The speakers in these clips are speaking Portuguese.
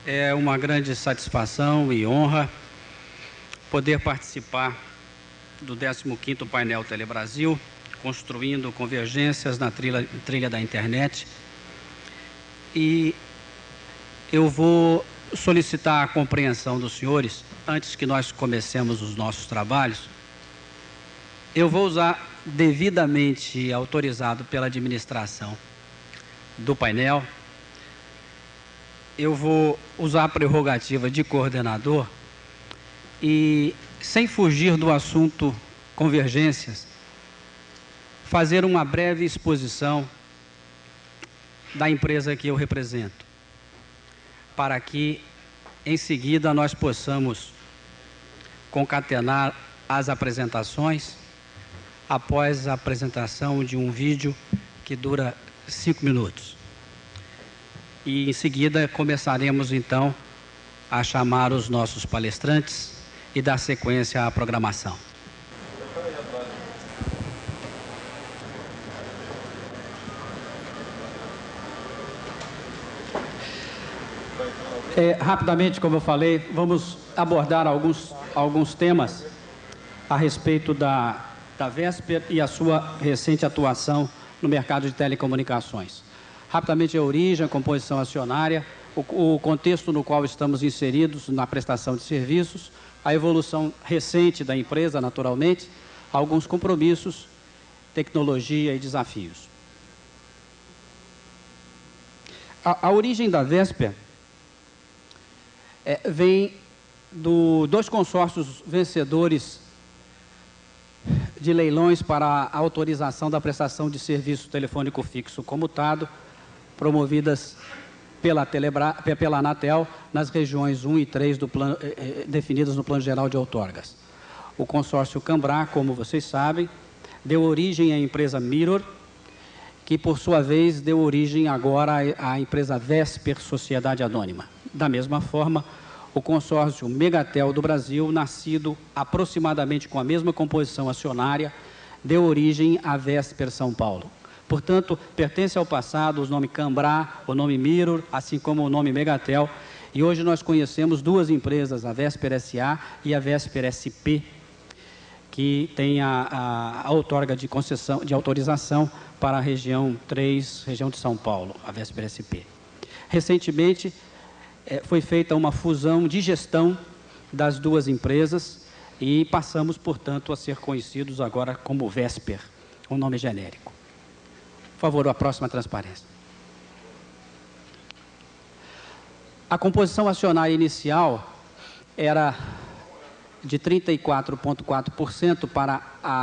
É uma grande satisfação e honra poder participar do 15º Painel Telebrasil, construindo convergências na trilha da internet. E eu vou solicitar a compreensão dos senhores, antes que nós comecemos os nossos trabalhos. Eu vou usar, devidamente autorizado pela administração do painel, eu vou usar a prerrogativa de coordenador e, sem fugir do assunto convergências, fazer uma breve exposição da empresa que eu represento, para que, em seguida, nós possamos concatenar as apresentações após a apresentação de um vídeo que dura 5 minutos. E, em seguida, começaremos, então, a chamar os nossos palestrantes e dar sequência à programação. Rapidamente, como eu falei, vamos abordar alguns temas a respeito da Vesper e a sua recente atuação no mercado de telecomunicações. Rapidamente, a origem, a composição acionária, o contexto no qual estamos inseridos na prestação de serviços, a evolução recente da empresa, naturalmente, alguns compromissos, tecnologia e desafios. A origem da Vesper vem dois consórcios vencedores de leilões para a autorização da prestação de serviço telefônico fixo comutado, promovidas pela Anatel nas regiões 1 e 3 definidas no Plano Geral de Outorgas. O consórcio Cambrá, como vocês sabem, deu origem à empresa Mirror, que por sua vez deu origem agora à empresa Vesper Sociedade Anônima. Da mesma forma, o consórcio Megatel do Brasil, nascido aproximadamente com a mesma composição acionária, deu origem à Vesper São Paulo. Portanto, pertence ao passado o nome Cambrá, o nome Mirror, assim como o nome Megatel. E hoje nós conhecemos duas empresas, a Vesper SA e a Vesper SP, que tem a outorga de concessão, de autorização para a região 3, região de São Paulo, a Vesper SP. Recentemente, foi feita uma fusão de gestão das duas empresas e passamos, portanto, a ser conhecidos agora como Vesper, um nome genérico. Por favor, a próxima transparência. A composição acionária inicial era de 34,4% para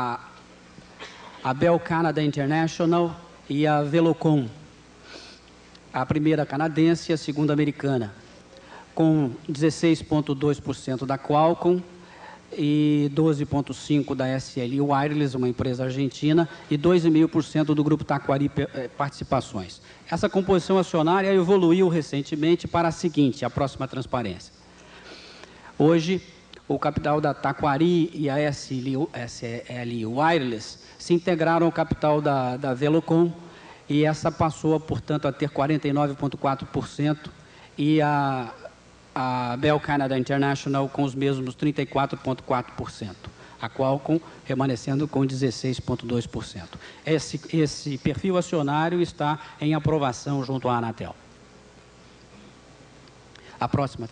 a Bell Canada International e a Velocom, a primeira canadense e a segunda americana, com 16,2% da Qualcomm e 12,5% da SL Wireless, uma empresa argentina, e 2,5% do Grupo Taquari Participações. Essa composição acionária evoluiu recentemente para a seguinte, a próxima transparência. Hoje, o capital da Taquari e a SL Wireless se integraram ao capital da Velocom, e essa passou, portanto, a ter 49,4% e a Bell Canada International com os mesmos 34,4%. A Qualcomm remanescendo com 16,2%. Esse perfil acionário está em aprovação junto à Anatel. A próxima.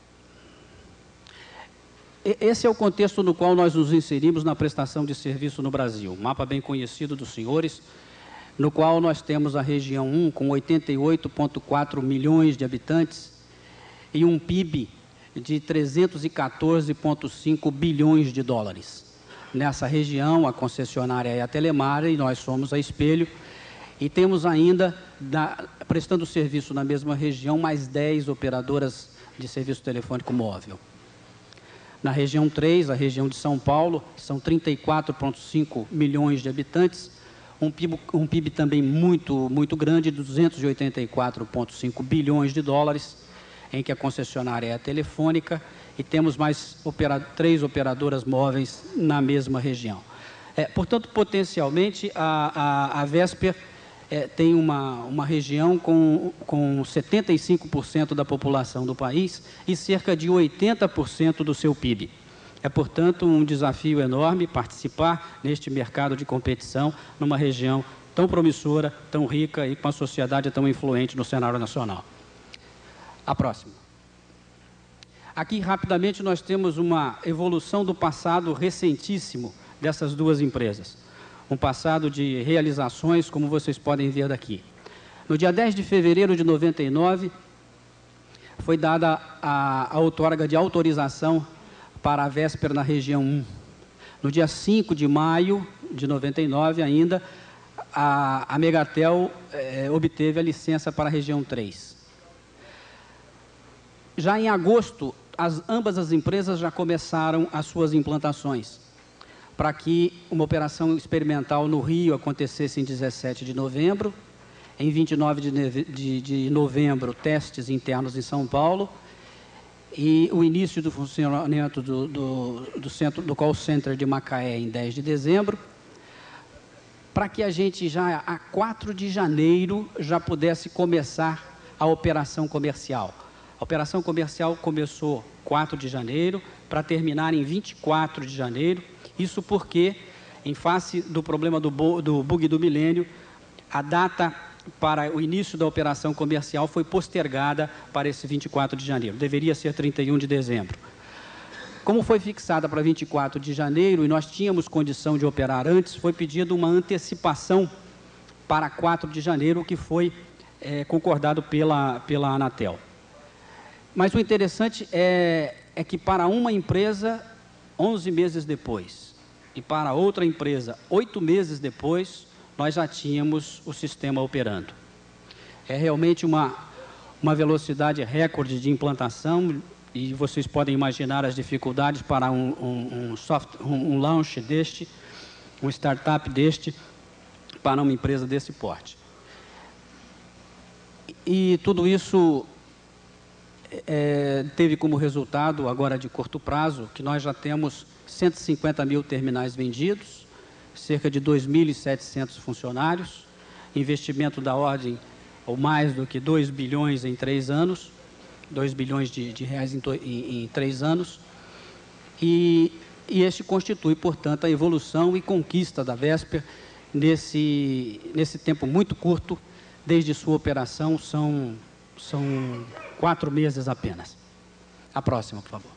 Esse é o contexto no qual nós nos inserimos na prestação de serviço no Brasil. Um mapa bem conhecido dos senhores, no qual nós temos a região 1 com 88,4 milhões de habitantes e um PIB de 314,5 bilhões de dólares. Nessa região, a concessionária é a Telemar e nós somos a Espelho. E temos ainda, prestando serviço na mesma região, mais 10 operadoras de serviço telefônico móvel. Na região 3, a região de São Paulo, são 34,5 milhões de habitantes, um PIB também muito grande, 284,5 bilhões de dólares, em que a concessionária é a Telefônica, e temos mais 3 operadoras móveis na mesma região. Portanto, potencialmente, a Vesper tem uma região com 75% da população do país e cerca de 80% do seu PIB. É, portanto, um desafio enorme participar neste mercado de competição numa região tão promissora, tão rica e com uma sociedade tão influente no cenário nacional. A próxima. Aqui, rapidamente, nós temos uma evolução do passado recentíssimo dessas duas empresas. Um passado de realizações, como vocês podem ver daqui. No dia 10 de fevereiro de 99, foi dada a outorga de autorização para a Vesper na região 1. No dia 5 de maio de 99 ainda, a Megatel obteve a licença para a região 3. Já em agosto, ambas as empresas já começaram as suas implantações, para que uma operação experimental no Rio acontecesse em 17 de novembro, em 29 de novembro, testes internos em São Paulo, e o início do funcionamento do call center de Macaé em 10 de dezembro, para que a gente já a 4 de janeiro já pudesse começar a operação comercial. A operação comercial começou 4 de janeiro para terminar em 24 de janeiro, isso porque, em face do problema do bug do milênio, a data para o início da operação comercial foi postergada para esse 24 de janeiro. Deveria ser 31 de dezembro. Como foi fixada para 24 de janeiro e nós tínhamos condição de operar antes, foi pedida uma antecipação para 4 de janeiro, o que foi concordado pela Anatel. Mas o interessante é que para uma empresa, 11 meses depois, e para outra empresa, 8 meses depois, nós já tínhamos o sistema operando. É realmente uma velocidade recorde de implantação e vocês podem imaginar as dificuldades para um launch deste, um startup deste, para uma empresa desse porte. E tudo isso teve como resultado, agora de curto prazo, que nós já temos 150 mil terminais vendidos, cerca de 2.700 funcionários, investimento da ordem, ou mais do que 2 bilhões em 3 anos, 2 bilhões de reais em 3 anos, e este constitui, portanto, a evolução e conquista da Vesper nesse tempo muito curto, desde sua operação, são 4 meses apenas. A próxima, por favor.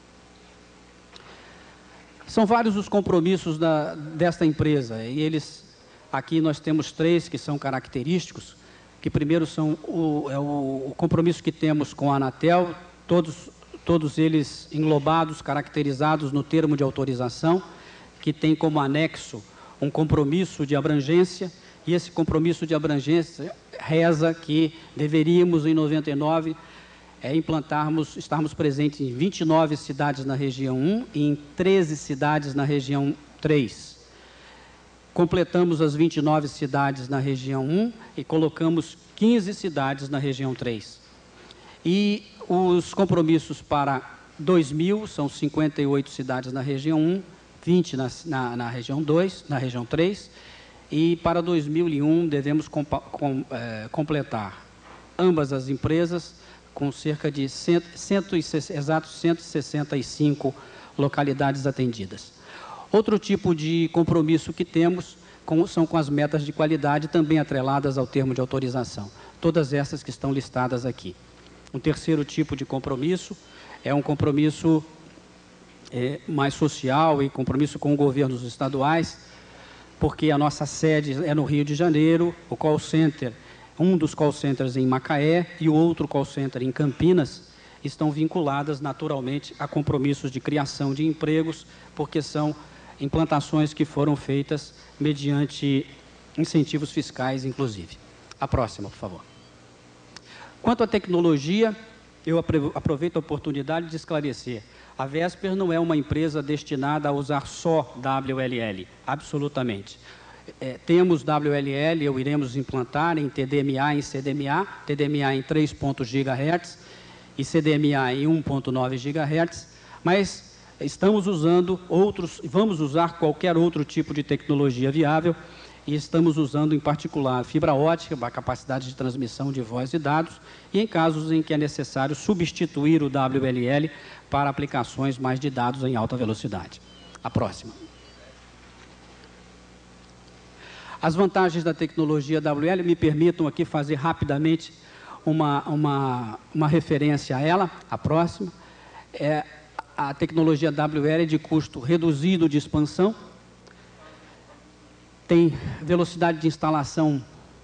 São vários os compromissos desta empresa, e aqui nós temos 3 que são característicos, que primeiro são o compromisso que temos com a Anatel, todos eles englobados, caracterizados no termo de autorização, que tem como anexo um compromisso de abrangência, e esse compromisso de abrangência reza que deveríamos, em 99, estarmos presentes em 29 cidades na região 1 e em 13 cidades na região 3. Completamos as 29 cidades na região 1 e colocamos 15 cidades na região 3. E os compromissos para 2000 são 58 cidades na região 1, 20 na região 2, na região 3, e para 2001 devemos completar ambas as empresas com cerca de exatos 165 localidades atendidas. Outro tipo de compromisso que temos são com as metas de qualidade, também atreladas ao termo de autorização. Todas essas que estão listadas aqui. Um terceiro tipo de compromisso é um compromisso mais social e compromisso com governos estaduais, porque a nossa sede é no Rio de Janeiro, o call center, um dos call centers em Macaé e o outro call center em Campinas, estão vinculadas naturalmente a compromissos de criação de empregos, porque são implantações que foram feitas mediante incentivos fiscais, inclusive. A próxima, por favor. Quanto à tecnologia, eu aproveito a oportunidade de esclarecer. A Vesper não é uma empresa destinada a usar só WLL, absolutamente. Temos WLL, iremos implantar em TDMA e em CDMA, TDMA em 3.0 GHz e CDMA em 1.9 GHz, mas estamos usando vamos usar qualquer outro tipo de tecnologia viável, e estamos usando, em particular, fibra ótica, a capacidade de transmissão de voz e dados, e em casos em que é necessário substituir o WLL para aplicações mais de dados em alta velocidade. A próxima. As vantagens da tecnologia WL, me permitam aqui fazer rapidamente uma referência a ela, a próxima. A tecnologia WL é de custo reduzido de expansão, tem velocidade de instalação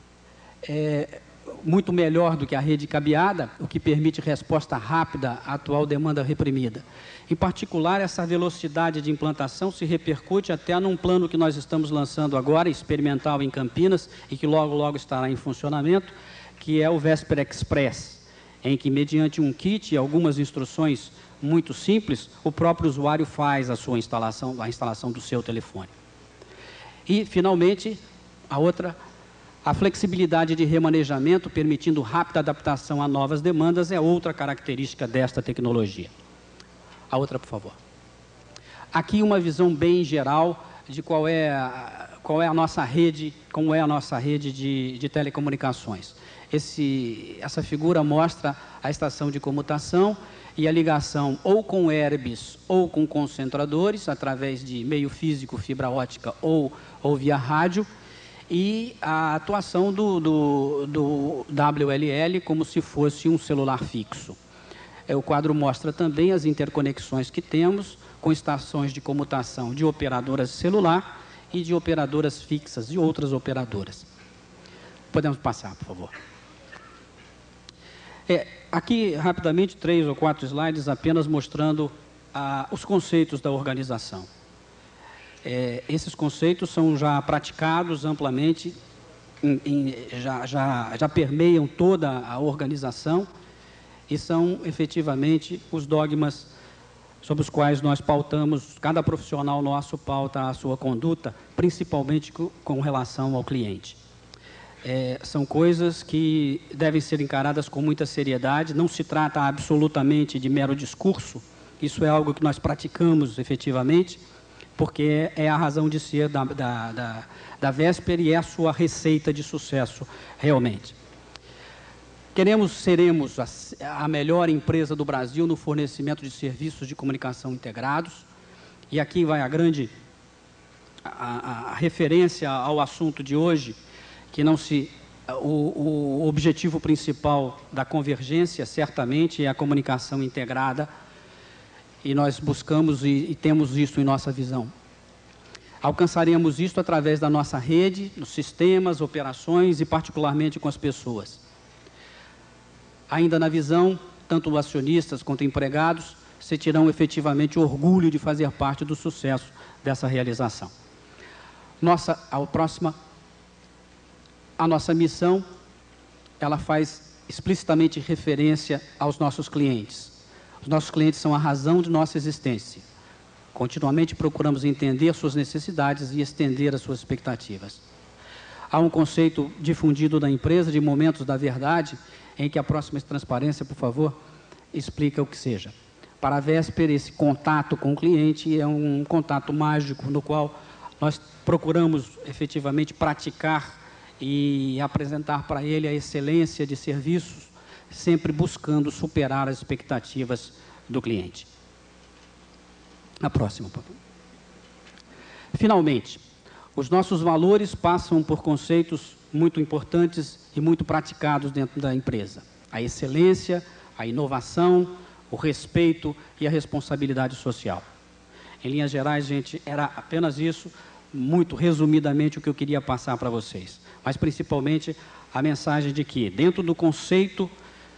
muito melhor do que a rede cabeada, o que permite resposta rápida à atual demanda reprimida. Em particular, essa velocidade de implantação se repercute até num plano que nós estamos lançando agora, experimental em Campinas, e que logo, logo estará em funcionamento, que é o Vesper Express, em que, mediante um kit e algumas instruções muito simples, o próprio usuário faz a sua instalação, a instalação do seu telefone. E, finalmente, a flexibilidade de remanejamento, permitindo rápida adaptação a novas demandas, é outra característica desta tecnologia. A outra, por favor. Aqui uma visão bem geral de qual é a nossa rede, como é a nossa rede de telecomunicações. Essa figura mostra a estação de comutação e a ligação ou com ERBs ou com concentradores, através de meio físico, fibra ótica ou via rádio, e a atuação do WLL como se fosse um celular fixo. O quadro mostra também as interconexões que temos com estações de comutação de operadoras celular e de operadoras fixas e outras operadoras. Podemos passar, por favor. Aqui, rapidamente, 3 ou 4 slides apenas mostrando os conceitos da organização. Esses conceitos são já praticados amplamente, já permeiam toda a organização e são, efetivamente, os dogmas sobre os quais nós pautamos, cada profissional nosso pauta a sua conduta, principalmente com relação ao cliente. São coisas que devem ser encaradas com muita seriedade, não se trata absolutamente de mero discurso, isso é algo que nós praticamos efetivamente, porque é a razão de ser da Vesper e é a sua receita de sucesso, realmente. Seremos a melhor empresa do Brasil no fornecimento de serviços de comunicação integrados, e aqui vai a referência ao assunto de hoje, que o objetivo principal da convergência, certamente, é a comunicação integrada, e nós buscamos e temos isso em nossa visão. Alcançaremos isso através da nossa rede, nos sistemas, operações e particularmente com as pessoas. Ainda na visão, tanto acionistas quanto empregados sentirão efetivamente orgulho de fazer parte do sucesso dessa realização. A nossa missão, ela faz explicitamente referência aos nossos clientes. Os nossos clientes são a razão de nossa existência. Continuamente procuramos entender suas necessidades e estender as suas expectativas. Há um conceito difundido da empresa de momentos da verdade, em que a próxima transparência, por favor, explica o que seja. Para a Vesper, esse contato com o cliente é um contato mágico, no qual nós procuramos efetivamente praticar e apresentar para ele a excelência de serviços, sempre buscando superar as expectativas do cliente. A próxima, por favor. Finalmente, os nossos valores passam por conceitos muito importantes e muito praticados dentro da empresa. A excelência, a inovação, o respeito e a responsabilidade social. Em linhas gerais, gente, era apenas isso, muito resumidamente o que eu queria passar para vocês. Mas principalmente a mensagem de que, dentro do conceito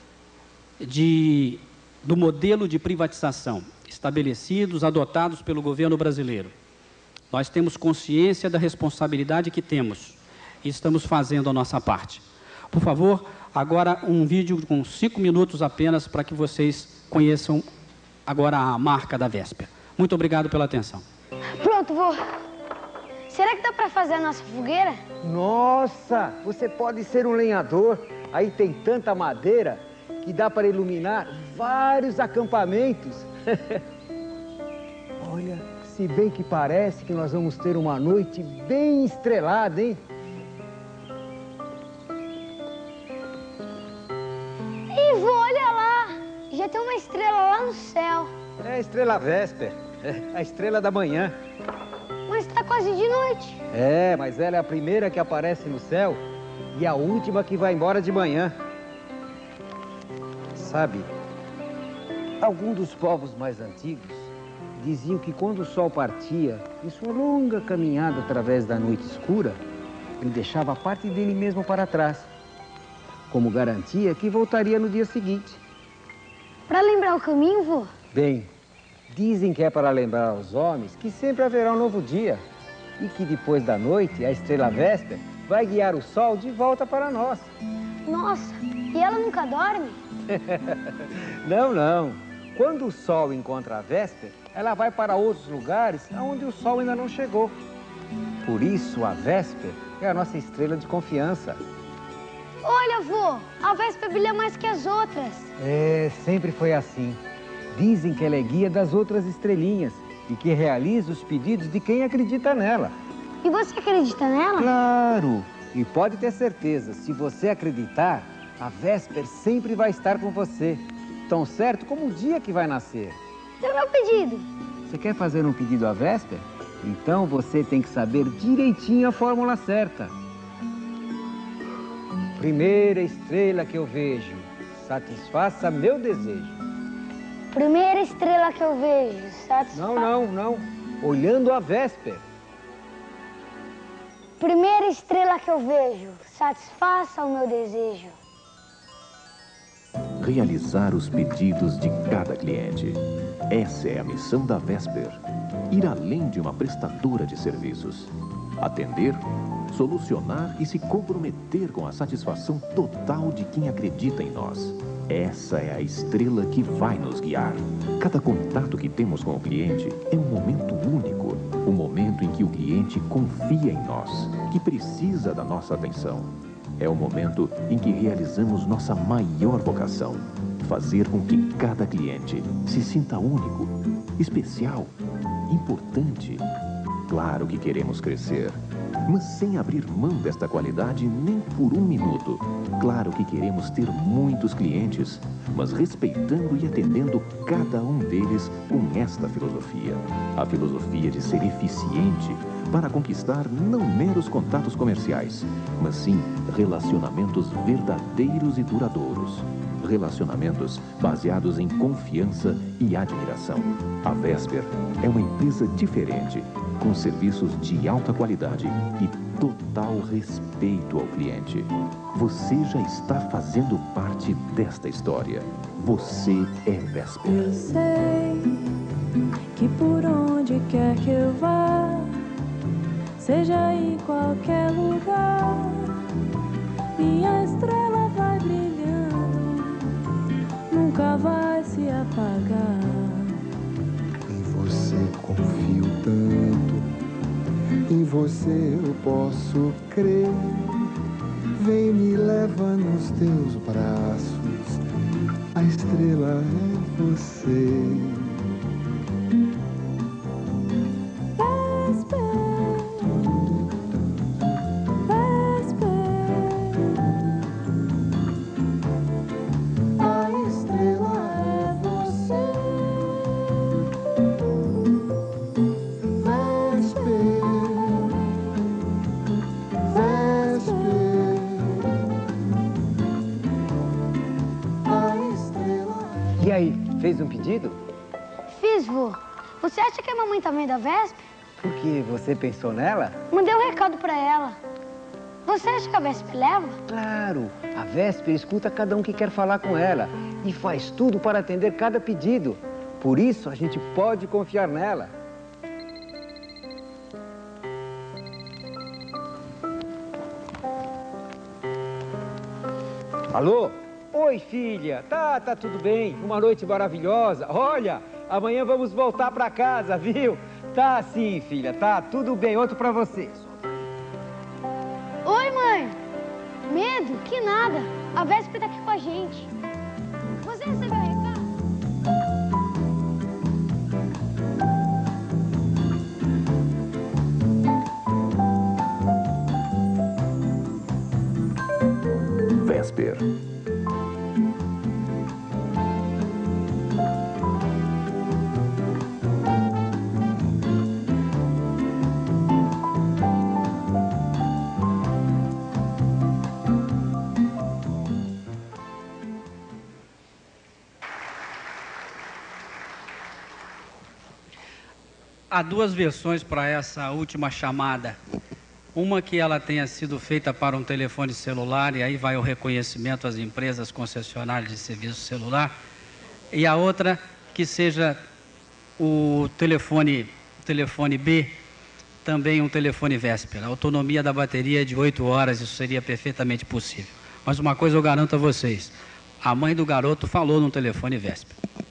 do modelo de privatização estabelecidos, adotados pelo governo brasileiro, nós temos consciência da responsabilidade que temos e estamos fazendo a nossa parte. Por favor, agora um vídeo com 5 minutos apenas para que vocês conheçam agora a marca da Vesper. Muito obrigado pela atenção. Pronto, vô. Será que dá para fazer a nossa fogueira? Nossa, você pode ser um lenhador. Aí tem tanta madeira que dá para iluminar vários acampamentos. Olha, se bem que parece que nós vamos ter uma noite bem estrelada, hein? Ivo, olha lá! Já tem uma estrela lá no céu. É a estrela Vésper, a estrela da manhã. Mas tá quase de noite. É, mas ela é a primeira que aparece no céu e a última que vai embora de manhã. Sabe, alguns dos povos mais antigos diziam que quando o sol partia, em sua longa caminhada através da noite escura, ele deixava parte dele mesmo para trás, como garantia que voltaria no dia seguinte. Pra lembrar o caminho, vô? Bem, dizem que é para lembrar aos homens que sempre haverá um novo dia e que depois da noite, a estrela Vésper vai guiar o sol de volta para nós. Nossa, e ela nunca dorme? Não, não. Quando o sol encontra a Vésper, ela vai para outros lugares onde o sol ainda não chegou. Por isso, a Vésper é a nossa estrela de confiança. Olha, vô, a Vésper brilha mais que as outras. É, sempre foi assim. Dizem que ela é guia das outras estrelinhas e que realiza os pedidos de quem acredita nela. E você acredita nela? Claro! E pode ter certeza, se você acreditar, a Vésper sempre vai estar com você. Tão certo como o dia que vai nascer. E o meu pedido? Você quer fazer um pedido à Vésper? Então você tem que saber direitinho a fórmula certa. Primeira estrela que eu vejo, satisfaça meu desejo. Primeira estrela que eu vejo, satisfaz... Não. Olhando a Vésper. Primeira estrela que eu vejo, satisfaça o meu desejo. Realizar os pedidos de cada cliente. Essa é a missão da Vésper. Ir além de uma prestadora de serviços. Atender, solucionar e se comprometer com a satisfação total de quem acredita em nós. Essa é a estrela que vai nos guiar. Cada contato que temos com o cliente é um momento único. Um momento em que o cliente confia em nós, que precisa da nossa atenção. É o momento em que realizamos nossa maior vocação. Fazer com que cada cliente se sinta único, especial, importante. Claro que queremos crescer, mas sem abrir mão desta qualidade nem por um minuto. Claro que queremos ter muitos clientes, mas respeitando e atendendo cada um deles com esta filosofia. A filosofia de ser eficiente para conquistar não meros contatos comerciais, mas sim relacionamentos verdadeiros e duradouros. Relacionamentos baseados em confiança e admiração. A Vésper é uma empresa diferente, com serviços de alta qualidade e total respeito ao cliente. Você já está fazendo parte desta história. Você é Vésper. Eu sei que por onde quer que eu vá, seja em qualquer lugar, minha estrela vai brilhando, nunca vai se apagar. Em você confio tanto, em você eu posso crer. Vem, me leva nos teus braços, a estrela é você. E aí, fez um pedido? Fiz, vô. Você acha que a mamãe tá vendo a Vésper? Porque você pensou nela? Mandei um recado pra ela. Você acha que a Vésper leva? Claro, a Vésper escuta cada um que quer falar com ela e faz tudo para atender cada pedido. Por isso, a gente pode confiar nela. Alô? Oi, filha. Tá tudo bem. Uma noite maravilhosa. Olha, amanhã vamos voltar para casa, viu? Tá sim, filha. Tá tudo bem. Outro para você. Oi, mãe. Medo? Que nada. A Vésper tá aqui com a gente. Você recebeu o recado? Vesper. Há duas versões para essa última chamada. Uma que ela tenha sido feita para um telefone celular, e aí vai o reconhecimento às empresas concessionárias de serviço celular, e a outra que seja o telefone B, também um telefone Vesper. A autonomia da bateria é de 8 horas, isso seria perfeitamente possível. Mas uma coisa eu garanto a vocês, a mãe do garoto falou num telefone Vesper.